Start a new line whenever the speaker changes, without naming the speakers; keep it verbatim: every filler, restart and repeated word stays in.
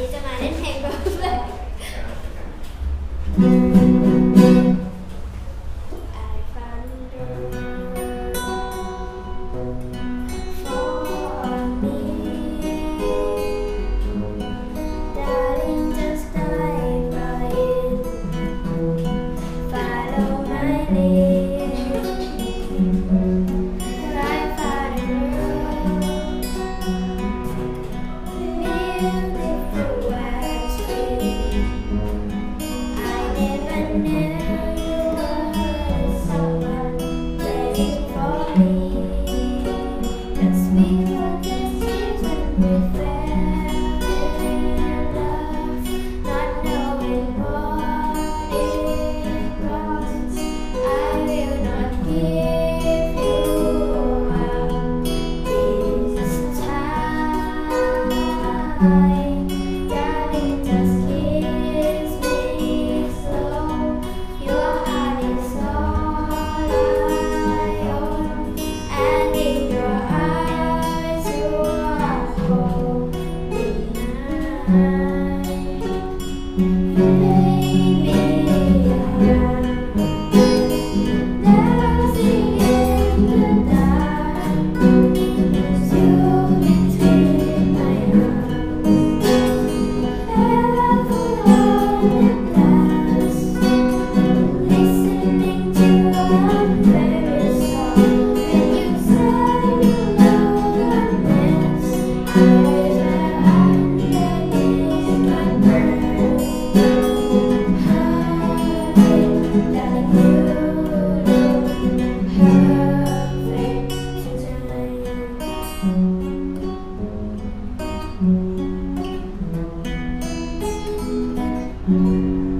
นี้จะมาเล่นเพลงแบบเลย
Mm-hmm.